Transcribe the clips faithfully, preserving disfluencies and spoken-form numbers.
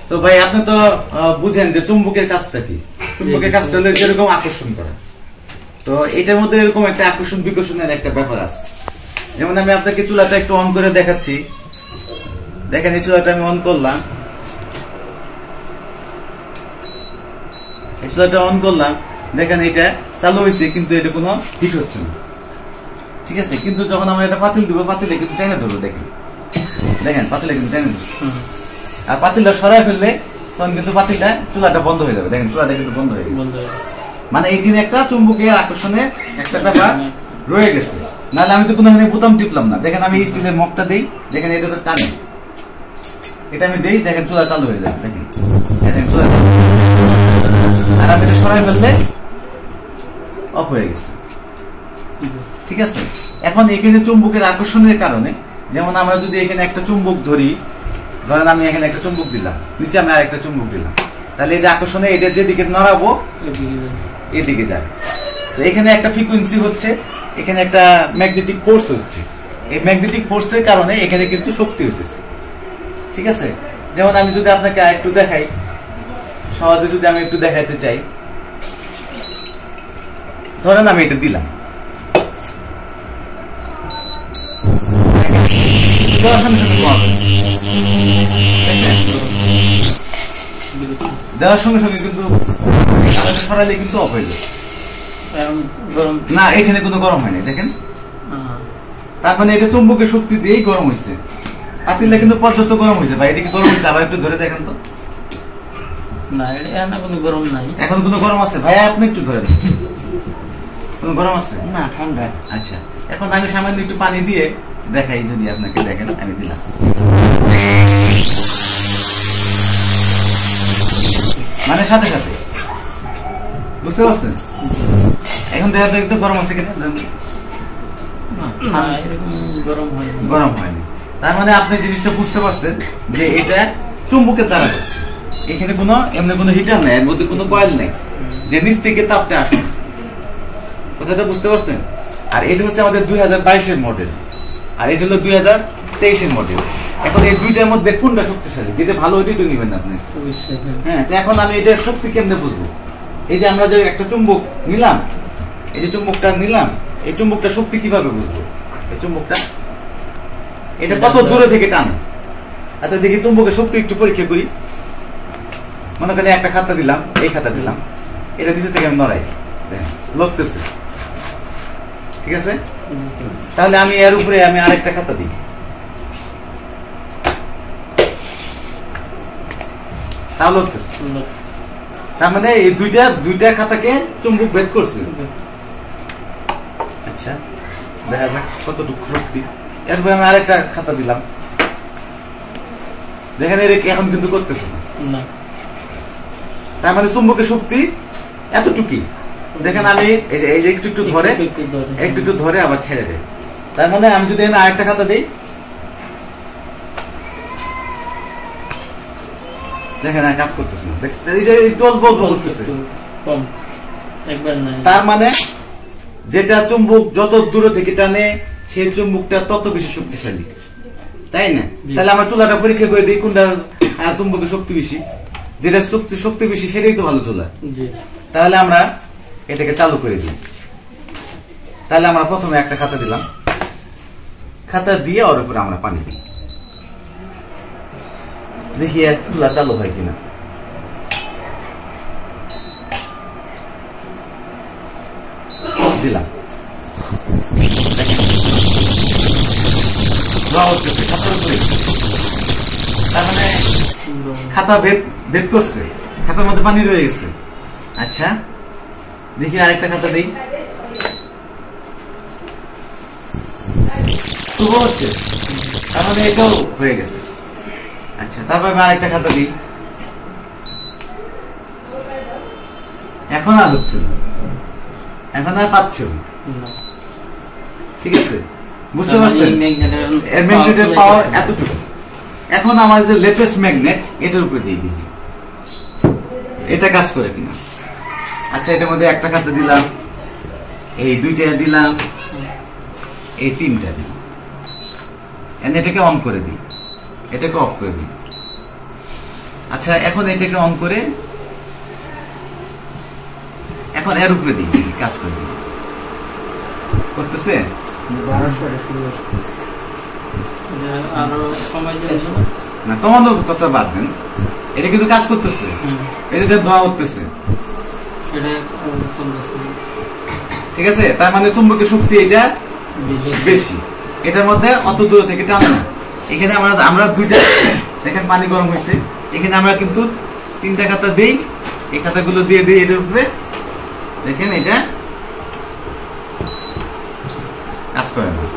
তো ভাই আপনি তো বুঝেন যে চুম্বকের কাজটা কি। চুম্বকের কাজটা হলো যেরকম আকর্ষণ করে, তো এটার মধ্যে এরকম একটা আকর্ষণ বিকর্ষণের একটা ব্যাপার আছে। যেমন আমি আপনাকে চুলাটা একটু অন করে দেখাচ্ছি। দেখেন এই চুলাটা আমি অন করলাম, এই চুলাটা অন করলাম, দেখেন এটা চালু হয়েছে কিন্তু এটা কোনো হিট হচ্ছে না, ঠিক আছে। কিন্তু যখন আমরা এটা পাতিল দিব, পাতিলে কিন্তু টেনে ধরবো, দেখেন দেখেন পাতিলে কিন্তু টেনে ধরবো। আর পাতিলটা সরাই ফেললে তখন কিন্তু পাতিলটা চুলাটা বন্ধ হয়ে যাবে, দেখেন চুলাটা কিন্তু বন্ধ হয়ে গেছে। মানে এইখানে একটা চুম্বকের আকর্ষণের একটা ব্যাপার রয়ে গেছে, নাহলে আমি তো কোনো বোতাম টিপলাম না। দেখেন আমি স্টিলের মগটা দেই, দেখেন এটা তো টানে, এটা আমি দেই, দেখেন চুলা চালু হয়ে যাবে, দেখেন দেখেন চুলা চালু। আর আমি এটা সরাই ফেললে অফ হয়ে গেছে, ঠিক আছে। এখন এখানে চুম্বকের আকর্ষণের কারণে, যেমন আমরা যদি এখানে একটা চুম্বক ধরি, ধরেন আমি এখানে একটা চুম্বক দিলাম, নিচে আমি আর একটা চুম্বক দিলাম, তাহলে এটা আকর্ষণে এটা যেদিকে নড়াবো এদিকে যাবে। তো এখানে একটা ফ্রিকোয়েন্সি হচ্ছে, এখানে একটা ম্যাগনেটিক ফোর্স হচ্ছে, এই ম্যাগনেটিক ফোর্সের কারণে এখানে কিন্তু শক্তি হইতেছে, ঠিক আছে। যেমন আমি যদি আপনাকে একটু দেখাই, সহজে যদি আমি একটু দেখাইতে চাই, ধরেন আমি এটা দিলাম, দেওয়ার সঙ্গে সঙ্গে দেওয়ার সঙ্গে সঙ্গে কিন্তু সরাইলে কিন্তু অফ হয়ে যায় না, এখানে কোনো গরম হয়নি, দেখেন। তার মানে এটা চুম্বকের শক্তি দিয়েই গরম হয়েছে, পাতিলটা কিন্তু পর্যাপ্ত গরম হয়েছে। ভাই এটা কি গরম হয়েছে? আবার একটু ধরে দেখেন তো। না, এটা কোনো গরম নাই। এখন কোনো গরম আছে? ভাই আপনি একটু ধরে দেখেন, কোনো গরম আছে না? ঠান্ডা। আচ্ছা, এখন আমি সামান্য একটু পানি দিয়ে দেখাই, যদি আপনাকে দেখেন, আমি দিলাম, মানে সাথে সাথে, বুঝতে পারছেন? এখন দেখা তো একটু গরম আছে কিনা? গরম হয়নি, গরম হয়নি। তার মানে আপনি জিনিসটা বুঝতে পারছেন যে এটা চুম্বকের দ্বারা করছে, এখানে কোনো এমনি কোনো হিটার নাই, এর মধ্যে কোনো কয়েল নাই যে নিচ থেকে তাপটা আসে, কথাটা বুঝতে পারছেন? আর এটা হচ্ছে আমাদের দুই হাজার বাইশের মডেল, আর এটা হলো দুই হাজার তেইশের মডেল। এখন এই দুইটার মধ্যে কোনটা শক্তিশালী? যেটা ভালো ওইটাই তো নিবেন আপনি। হ্যাঁ, তো এখন আমি এটার শক্তি কেমনে বুঝবো? এই যে আমরা যে একটা চুম্বক নিলাম, এই যে চুম্বকটা নিলাম, এই চুম্বকটা শক্তি কিভাবে বুঝবো? এই চুম্বকটা এটা কত দূরে থেকে টানে। আচ্ছা দেখি চুম্বকের শক্তি একটু পরীক্ষা করি। মনে করেন একটা খাতা দিলাম, এই খাতা দিলাম, এটা নিচে থেকে আমি নড়াই, দেখেন লড়তেছে, ঠিক আছে। তাহলে আমি এর উপরে আমি আরেকটা খাতা দিই, তাও লড়তেছে। তার মানে এই দুইটা দুইটা খাতাকে চুম্বক ভেদ করছে। আচ্ছা, দেখা যাক কতটুকু শক্তি। এরপরে আমি আরেকটা খাতা দিলাম, দেখেন এর এখন কিন্তু করতেছে না। তার মানে চুম্বকের শক্তি এতটুকুই। দেখেন আমি এই যে এই যে একটু একটু ধরে একটু একটু ধরে আবার ছেড়ে দেয়। তার মানে আমি যদি এখানে আরেকটা খাতা দিই, দেখেন আর কাজ করতেছে না, দেখছেন এই যে একটু অল্প অল্প করতেছে। তার মানে যেটা চুম্বক যত দূরে থেকে টানে, সেই চুম্বকটা তত বেশি শক্তিশালী, তাই না? তাহলে আমার চুলাটা পরীক্ষা করে দিই কোনটা চুম্বকের শক্তি বেশি। যেটা শক্তি শক্তি বেশি সেটাই তো ভালো চুলা। তাহলে আমরা এটাকে চালু করে দিই। তাহলে আমরা প্রথমে একটা খাতা দিলাম, খাতা দিয়ে ওর উপরে আমরা পানি দিই, দেখি চুলা চালু হয় কিনা। দিলাম, তার মানে খাতা ভেদ ভেদ করছে, খাতার মধ্যে পানি রয়ে গেছে। আচ্ছা দেখি আরেকটা খাতা দিই, হচ্ছে, তার মানে এটাও হয়ে গেছে। আচ্ছা, তারপর আমি আরেকটা খাতা দিই, এখন আর হচ্ছে না, এখন আর পাচ্ছে না, ঠিক আছে? বুঝতে পারছেন? এর ম্যাগনেটের পাওয়ার এতটুকু। এখন আমার যে লেটেস্ট ম্যাগনেট, এটার উপরে দিয়ে দিই, এটা কাজ করে কিনা। আচ্ছা, এটার মধ্যে একটা খাতা দিলাম, এই দুইটা দিলাম, এই তিনটা দিলাম, এটাকে অন করে দিই, এটাকে অফ করে দিই। আচ্ছা এখন এটাকে অন করে এখন এর উপরে দিই কাজ করে দিই করতেছে না কমানো কথা বাদ দেন এটা কিন্তু কাজ করতেছে এটা ধোয়া উঠতেছে ঠিক আছে তার মানে চুম্বকের শক্তি এটা বেশি এটার মধ্যে অত দূর থেকে টানে না এখানে আমরা আমরা দুইটা দেখেন পানি গরম হয়েছে এখানে আমরা কিন্তু তিনটা খাতা দিই এই খাতাগুলো দিয়ে দিই এটার উপরে দেখেন এটা কাজ করে না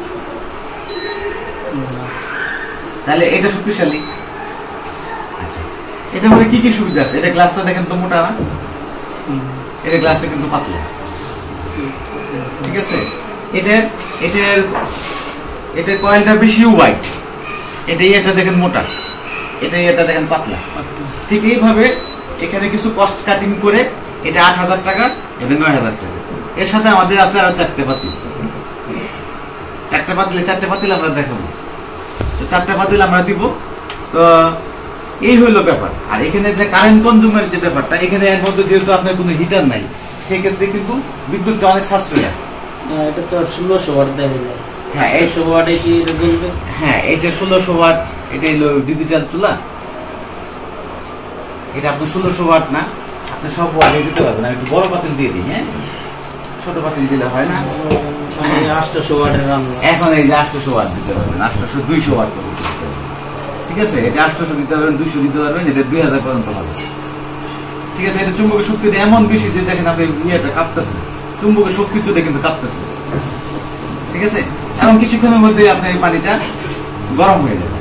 তাহলে এটা শক্তিশালী আচ্ছা এটার মধ্যে কি কি সুবিধা আছে এটা গ্লাসটা দেখেন তো মোটা না এটা গ্লাসটা কিন্তু পাতলা ঠিক আছে এটা এটার এটা কয়েলটা বেশি হোয়াইট এটাই এটা দেখেন মোটা এটাই এটা দেখেন পাতলা ঠিক এইভাবে এখানে কিছু কস্ট কাটিং করে এটা আট হাজার টাকা এটা নয় হাজার টাকা এর সাথে আমাদের আছে আর চারটে পাতিল চারটে পাতিল চারটে পাতিল আমরা দেখাবো তো চারটে পাতিল আমরা দিব তো এই হইলো ব্যাপার আর এখানে যে কারেন্ট কনজিউমের যে ব্যাপারটা এখানে এর মধ্যে যেহেতু আপনার কোনো হিটার নাই সেক্ষেত্রে কিন্তু বিদ্যুৎটা অনেক সাশ্রয় আছে এটা তো ষোলোশো ওয়াট দেখা যায় হ্যাঁ একশো ওয়াটে কি এটা বলবে হ্যাঁ এটা ষোলোশো ওয়াট এটা হলো ডিজিটাল চুলা এটা আপনি ষোলোশো ওয়াট না আপনি সব ওয়াটে দিতে পারবেন আমি একটু বড় পাতিল দিয়ে দিই হ্যাঁ ছোট পাতিল দিলে হয় না আটশো ওয়াটের রান্না এখন এই যে আটশো ওয়াট দিতে পারবেন আটশো দুইশো ওয়াট পর্যন্ত ঠিক আছে এটা আটশো দিতে পারবেন দুইশো দিতে পারবেন এটা দুই হাজার পর্যন্ত হবে ঠিক আছে এটা চুম্বকের শক্তিটা এমন বেশি যে দেখেন আপনি ইয়েটা কাঁপতেছে চুম্বকের শক্তি চুলে কিন্তু কাঁপতেছে ঠিক আছে এবং কিছুক্ষণের মধ্যে আপনার এই পানিটা গরম হয়ে যাবে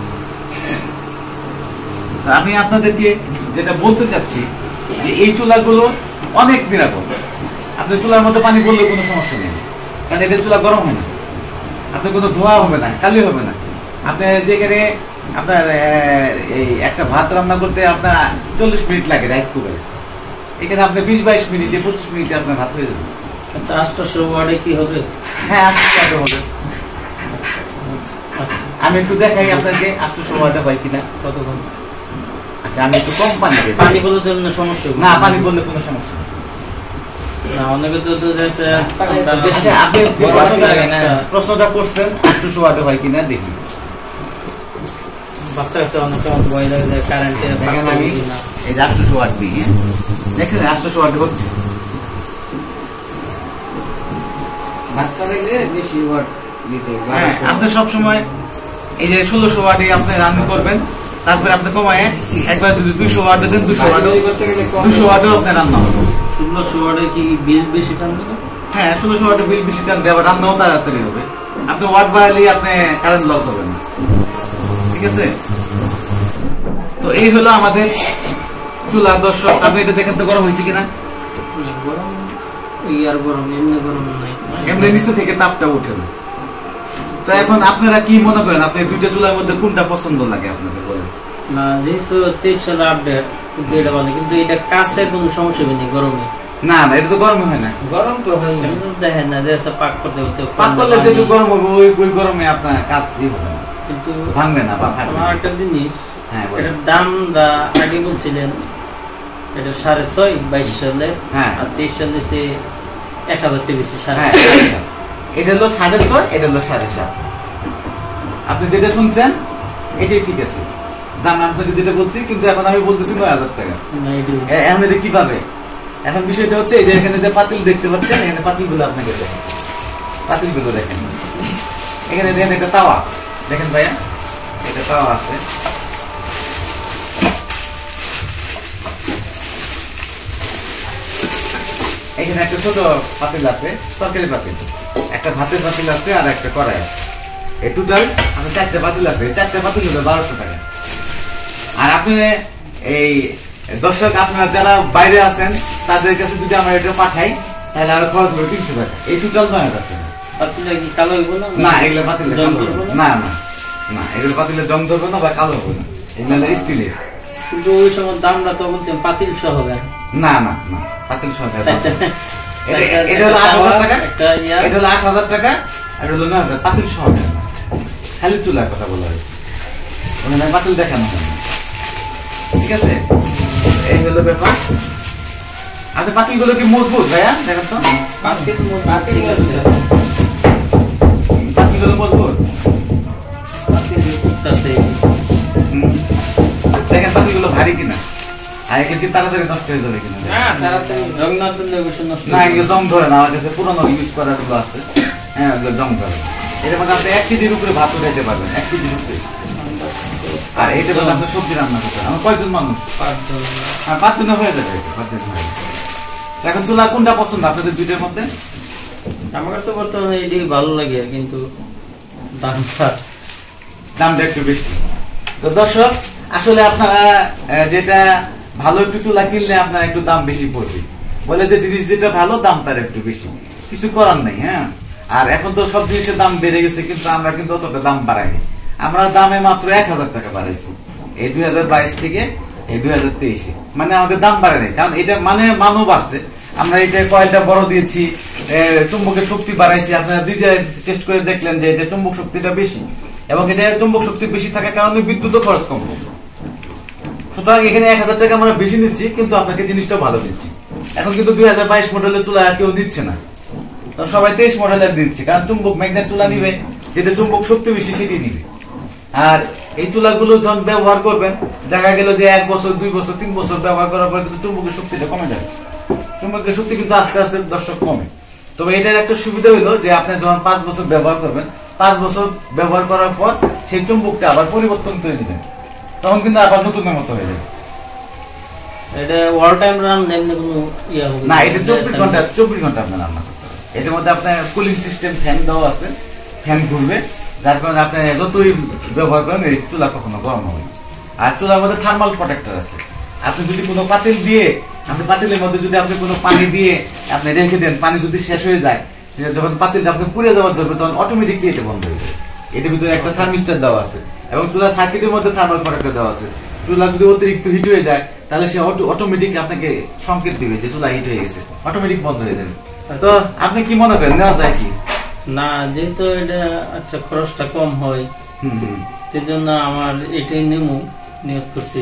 আমি আপনাদেরকে যেটা বলতে চাচ্ছি যে এই চুলাগুলো অনেক নিরাপদ আপনি চুলার মধ্যে পানি বললে কোনো সমস্যা নেই কারণ এটা চুলা গরম হয় না আপনার কোনো ধোয়া হবে না কালি হবে না আপনি যেখানে আপনার এই একটা ভাত রান্না করতে আপনার চল্লিশ মিনিট লাগে রাইস কুকারে এখানে আপনি বিশ বাইশ মিনিটে পঁচিশ মিনিটে আপনার ভাত হয়ে যাবে আটশো ওয়াটে কি হবে হ্যাঁ আটশো হবে আমি একটু দেখাই আপনাকে আটশো ওয়াটে হয় কিনা কত কম আচ্ছা আমি একটু কম পানি দিই পানি বললে তো সমস্যা না পানি বললে কোনো সমস্যা নেই না অনেকে তো আপনি প্রশ্নটা করছেন আটশো ওয়াটে হয় কিনা দেখি বাচ্চা কাচ্চা অনেক ভয় লাগে যে কারেন্টে দেখেন আমি এই যে আটশো ওয়াট দিই হ্যাঁ দেখছেন আটশো ওয়াটে হচ্ছে আপনি সবসময় এই যে ষোলোশো ওয়াটে আপনি রান করবেন তারপরে আপনি কমায় একবার যদি দুইশো ওয়াটে দেন দুশো ওয়াটে দুশো ওয়াটেও আপনার রান্না হবে ষোলোশো ওয়াটে কি বিল বেশি টানবে হ্যাঁ ষোলোশো ওয়াটে বিল বেশি টানবে আবার রান্নাও তাড়াতাড়ি হবে আপনি ওয়াট বাড়ালে আপনি কারেন্ট লস হবে না ঠিক আছে তো এই হলো আমাদের চুলা দর্শক আপনি এটা দেখেন তো গরম হয়েছে কিনা গরম ইয়ার গরম এমনি গরম নাই এমনি নিচে থেকে তাপটা উঠে না তো এখন আপনারা কি মনে করেন আপনি দুইটা চুলার মধ্যে কোনটা পছন্দ লাগে আপনাদের বলেন না যেহেতু তেইশ সালে আপডেট কিন্তু এটা বলে কিন্তু এটা কাছের কোনো সমস্যা নেই গরমে না না এটা তো গরম হয় না গরম তো হয় দেখেন না যে পাক করতে করতে পাক করলে যেটু গরম হবে ওই ওই গরমে আপনার কাজ ই হবে না কিন্তু ভাঙবে না বা ফাটবে আমার একটা জিনিস হ্যাঁ এটার দামটা আগে বলছিলেন এটা সাড়ে ছয় বাইশ সালে হ্যাঁ আর তেইশ সালে সে এক হাজার বেশি হ্যাঁ এটা হলো সাড়ে ছয় এটা হলো সাড়ে সাত আপনি যেটা শুনছেন এটাই ঠিক আছে দাম আপনাকে যেটা বলছি কিন্তু এখন আমি বলতেছি নয় হাজার টাকা এখন এটা কিভাবে এখন বিষয়টা হচ্ছে এই যে এখানে যে পাতিল দেখতে পাচ্ছেন এখানে পাতিলগুলো আপনাকে দেখেন পাতিলগুলো দেখেন এখানে দেখেন একটা তাওয়া দেখেন ভাইয়া এটা তাওয়া আছে এখানে একটা ছোট পাতিল আছে তরকারি পাতিল একটা ভাতের পাতিল আছে আর একটা কড়াই আছে এই টোটাল আমি চারটে পাতিল আছে চারটে পাতিল হলো বারোশো টাকা আর আপনি এই দর্শক আপনারা যারা বাইরে আছেন তাদের কাছে যদি আমরা এটা পাঠাই তাহলে আরো খরচ হবে তিনশো টাকা এই টোটাল নয় হাজার টাকা পাতিল কি কালো হইব না না এগুলো পাতিল না না না এগুলো পাতিলের জং ধরবে না বা কালো হবে না এগুলো স্টিলের কিন্তু ওই সময় দামটা তো বলছেন পাতিল সহ না না না পাতিল সহ এটা হলো আট হাজার টাকা এটা হলো আট হাজার টাকা আর হলো নয় হাজার পাতিল সহ খালি চুলার কথা বলা হয়েছে পাতিল দেখানো হয় ঠিক আছে, এই হলো ব্যাপার। আচ্ছা পাতিল গুলো কি মজবুত ভাইয়া? দেখেন তো পাতিল গুলো মজবুত, দেখেন পাতিল গুলো ভারী কিনা, আর কি তাড়াতাড়ি নষ্ট হয়ে যাবে কিনা। না এগুলো জং ধরে না, আমার কাছে পুরোনো ইউজ করা গুলো আছে, হ্যাঁ ওগুলো জং ধরে। এটার মধ্যে আপনি এক কেজির উপরে ভাত উঠাইতে পারবেন, এক কেজির উপরে। আর এইটার মধ্যে আপনি সবজি রান্না করতে পারেন। আমার কয়জন মানুষ? হ্যাঁ পাঁচজনে হয়ে যাবে, পাঁচজন হয়ে যাবে। এখন চুলা কোনটা পছন্দ আপনাদের দুইটার মধ্যে? আমার কাছে বর্তমানে এটি ভালো লাগে, কিন্তু দামটা দামটা একটু বেশি। তো দর্শক আসলে আপনারা যেটা ভালো একটু চুলা কিনলে আপনার একটু দাম বেশি পড়বে, বলে যে জিনিস যেটা ভালো দাম তার একটু বেশি, কিছু করার নেই। হ্যাঁ, আর এখন তো সব জিনিসের দাম বেড়ে গেছে, কিন্তু আমরা কিন্তু অতটা দাম বাড়াইনি। আমরা দামে মাত্র এক হাজার টাকা বাড়াইছি এই দুই হাজার বাইশ থেকে এই দুই হাজার তেইশে, মানে আমাদের দাম বাড়ে নেই, কারণ এটা মানে মানব আসছে। আমরা এটা কয়েলটা বড় দিয়েছি, চুম্বকের শক্তি বাড়াইছি, আপনারা নিজে টেস্ট করে দেখলেন যে এটা চুম্বক শক্তিটা বেশি, এবং এটা চুম্বক শক্তি বেশি থাকার কারণে বিদ্যুৎ খরচ কম। সুতরাং এখানে এক হাজার টাকা আমরা বেশি নিচ্ছি, কিন্তু আপনাকে জিনিসটা ভালো দিচ্ছি। এখন কিন্তু দুই হাজার বাইশ মডেলের চুলা কেউ দিচ্ছে না, সবাই তেইশ মডেলের দিচ্ছে, কারণ চুম্বক ম্যাগনেট চুলা নিবে, যেটা চুম্বক শক্তি বেশি সেটি নিবে। আর এই চুলাগুলো যখন ব্যবহার করবেন, দেখা গেল যে এক বছর দুই বছর তিন বছর ব্যবহার করার পর কিন্তু চুম্বকের শক্তিটা কমে যাবে। চুম্বকের শক্তি কিন্তু আস্তে আস্তে দর্শক কমে। তবে এটার একটা সুবিধা হলো যে আপনি যখন পাঁচ বছর ব্যবহার করবেন, পাঁচ বছর ব্যবহার করার পর সেই চুম্বকটা আবার পরিবর্তন করে দিবেন, তখন কিন্তু আবার নতুনের মতো হয়ে যাবে। এটা অল টাইম রান এমনি কোনো ইয়া হবে না, এটা চব্বিশ ঘন্টা চব্বিশ ঘন্টা আপনি রান্না করতে হবে। এটার মধ্যে আপনার কুলিং সিস্টেম ফ্যান দেওয়া আছে, ফ্যান ঘুরবে, যার কারণে আপনি যতই ব্যবহার করেন এই চুলা কখনো গরম হবে। আর চুলার মধ্যে থার্মাল প্রোটেক্টর আছে, আপনি যদি কোনো পাতিল দিয়ে, আপনি পাতিলের মধ্যে যদি আপনি কোনো পানি দিয়ে আপনি রেখে দেন, পানি যদি শেষ হয়ে যায়, যখন পাতিলটা আপনি পুড়ে যাওয়ার ধরবে, তখন অটোমেটিকলি এটা বন্ধ হয়ে যাবে। এটার ভিতরে একটা থার্মিস্টার দেওয়া আছে, এবং চুলার সার্কিটের মধ্যে থার্মাল প্রোটেক্টর দেওয়া আছে। চুলা যদি অতিরিক্ত হিট হয়ে যায়, তাহলে সে অটোমেটিক আপনাকে সংকেত দিবে যে চুলা হিট হয়ে গেছে, অটোমেটিক বন্ধ হয়ে যাবে। তো আপনি কি মনে করেন, নেওয়া যায় কি না? যেহেতু এটা আচ্ছা খরচটা কম হয়, সেজন্য আমার এটাই নেমু নিয়োগ করছি।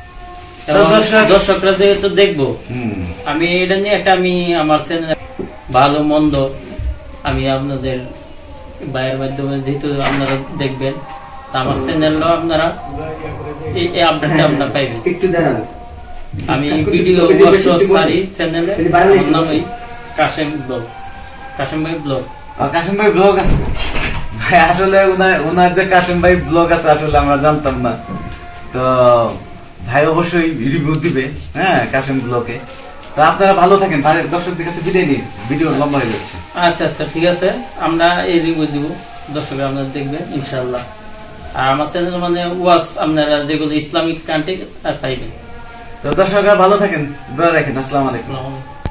দর্শকরা যেহেতু দেখবো, আমি এটা নিয়ে একটা আমি আমার চ্যানেল ভালো মন্দ আমি আপনাদের বাইরের মাধ্যমে যেহেতু আপনারা দেখবেন, আমার চ্যানেলও আপনারা এই আপডেটটা আপনারা পাইবেন। একটু দাঁড়ান, আমি ভিডিও সারি চ্যানেলে আমার নাম এই কাশেম ব্লগ, কাশেম ভাই ব্লগ। কাশেম ভাই ব্লগ আছে ভাই, আসলে ওনার যে কাশেম ভাই ব্লগ আছে আসলে আমরা জানতাম না। তো ভাই অবশ্যই রিভিউ দিবে, হ্যাঁ কাশেম ব্লগে। তো আপনারা ভালো থাকেন, দর্শকদের কাছে বিদায় নিন, ভিডিও লম্বা হয়ে যাচ্ছে। আচ্ছা আচ্ছা ঠিক আছে, আমরা এই রিভিউ দিব, দর্শকরা আপনারা দেখবেন ইনশাআল্লাহ। আর আমার চ্যানেল মানে ওয়াচ আপনারা যেগুলো ইসলামিক কন্টেন্ট আর পাইবেন। তো দর্শকরা ভালো থাকেন, দোয়া রাখেন। আসসালামু আলাইকুম।